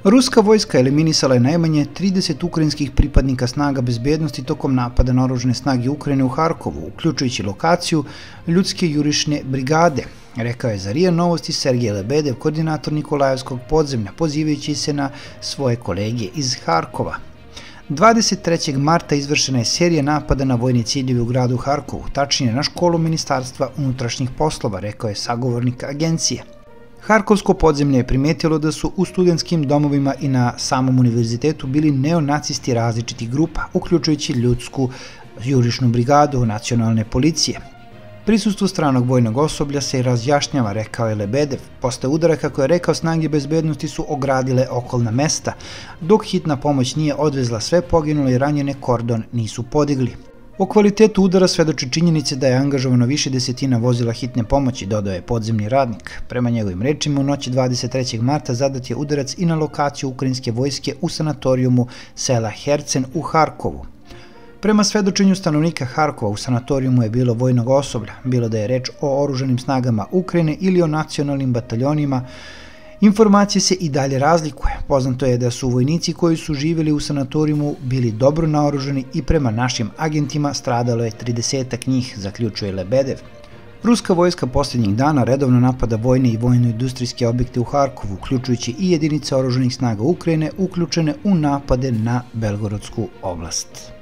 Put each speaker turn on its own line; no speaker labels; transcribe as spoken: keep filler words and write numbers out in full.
Ruska vojska eliminisala je najmanje trideset ukrajinskih pripadnika snaga bezbednosti tokom napada na oružane snage Ukrajine u Harkovu, uključujući lokaciju ljudske jurišne brigade, rekao je za R I A Novosti Sergej Lebedev, koordinator Nikolajevskog podzemlja, pozivajući se na svoje kolege iz Harkova. dvadeset trećeg marta izvršena je serija napada na vojni ciljevi u gradu Harkovu, tačnije na školu Ministarstva unutrašnjih poslova, rekao je sagovornik agencije. Harkovsko podzemlje je primetilo da su u studentskim domovima i na samom univerzitetu bili neonacisti različitih grupa, uključujući ljudsku jurišnu brigadu nacionalne policije. Prisustvo stranog vojnog osoblja se razjašnjava, rekao je Lebedev. Posle udara, kako je rekao, snage bezbednosti su ogradile okolna mesta, dok hitna pomoć nije odvezla sve poginule i ranjene, kordon nisu podigli. O kvalitetu udara svedoči činjenice da je angažovano više desetina vozila hitne pomoći, dodao je podzemni radnik. Prema njegovim rečima, u noći dvadeset trećeg marta zadat je udarac i na lokaciju ukrajinske vojske u sanatorijumu sela Hercen u Harkovu. Prema svedočenju stanovnika Harkova, u sanatorijumu je bilo vojnog osoblja, bilo da je reč o oružanim snagama Ukrajine ili o nacionalnim bataljonima. Informacije se i dalje razlikuje. Poznato je da su vojnici koji su živjeli u sanatorijumu bili dobro naoružani i prema našim agentima stradalo je tridesetak njih, zaključuje Lebedev. Ruska vojska posljednjih dana redovno napada vojne i vojno-industrijske objekte u Harkovu, uključujući i jedinice oružanih snaga Ukrajine uključene u napade na Belgorodsku oblast.